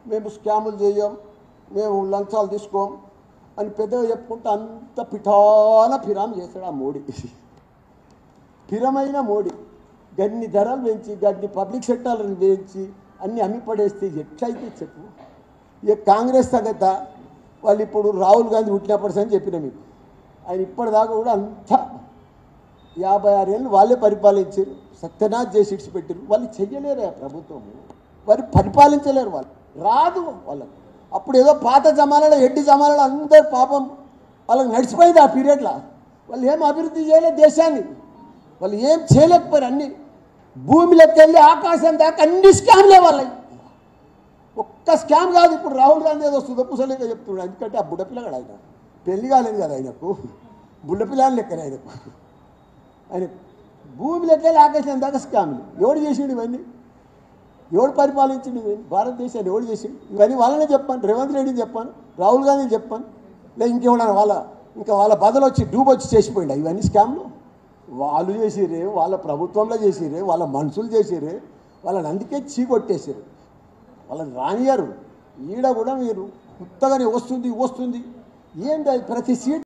మేము స్కాములు చేయం, మేము లంచాలు తీసుకోం అని పెద్దగా చెప్పుకుంటే అంత పిఠాన ఫిరామ్ చేశాడు ఆ మోడీ. ఫిరమైన మోడీ గన్ని ధరలు పెంచి గన్ని పబ్లిక్ సెక్టార్లను పెంచి అన్నీ అమ్మి పడేస్తే ఎట్లయితే చెప్పు. ఇక కాంగ్రెస్ తగ్గత వాళ్ళు ఇప్పుడు రాహుల్ గాంధీ పుట్టినప్పటి అని చెప్పిన మీకు, ఆయన ఇప్పటిదాకా కూడా అంతా 56 ఏళ్ళు వాళ్ళే పరిపాలించారు, సత్యనాథ్ చేసి ఇడిచిపెట్టారు. వాళ్ళు చెయ్యలేరు ఆ ప్రభుత్వం, వారు పరిపాలించలేరు, వాళ్ళు రాదు వాళ్ళకు. అప్పుడు ఏదో పాత జమానాలో ఎడ్డి జమానాలో అందరు పాపం వాళ్ళకి నడిచిపోయింది ఆ పీరియడ్లో. వాళ్ళు ఏం అభివృద్ధి చేయలేదు దేశాన్ని, వాళ్ళు ఏం చేయలేకపోయారు. అన్ని భూమిలోకి వెళ్ళి ఆకాశం దాకా అన్ని స్కామ్లే వాళ్ళవి. ఒక్క స్కామ్ కాదు. ఇప్పుడు రాహుల్ గాంధీ ఏదో సుధపుసలేక చెప్తున్నాడు, ఎందుకంటే ఆ బుడ్డపిల్లగాడు ఆయన పెళ్లి కాలేదు కదా ఆయనకు, బుడ్డపిల్లని లెక్కనే ఆయనకు. ఆయన భూమిలోకి వెళ్ళి ఆకాశం దాకా స్కామ్లు. ఎవడు చేసిండు ఇవన్నీ? ఎవడు పరిపాలించిండు ఇవన్నీ? భారతదేశాన్ని ఎవడు చేసిండు? ఇవన్నీ వాళ్ళనే చెప్పాను, రేవంత్ రెడ్డిని చెప్పాను, రాహుల్ గాంధీని చెప్పాను, లేదా ఇంకేమన్నా వాళ్ళ బదులు వచ్చి డూబొచ్చి చేసిపోయిండు ఇవన్నీ స్కామ్లు. వాళ్ళు చేసిరే, వాళ్ళ ప్రభుత్వంలో చేసిరే, వాళ్ళ మనుషులు చేసిరే, వాళ్ళని అందుకే చీకొట్టేసారు, వాళ్ళని రానియారు. ఈడ కూడా మీరు కొత్తగానే వస్తుంది ఏంటి ప్రతి సీట్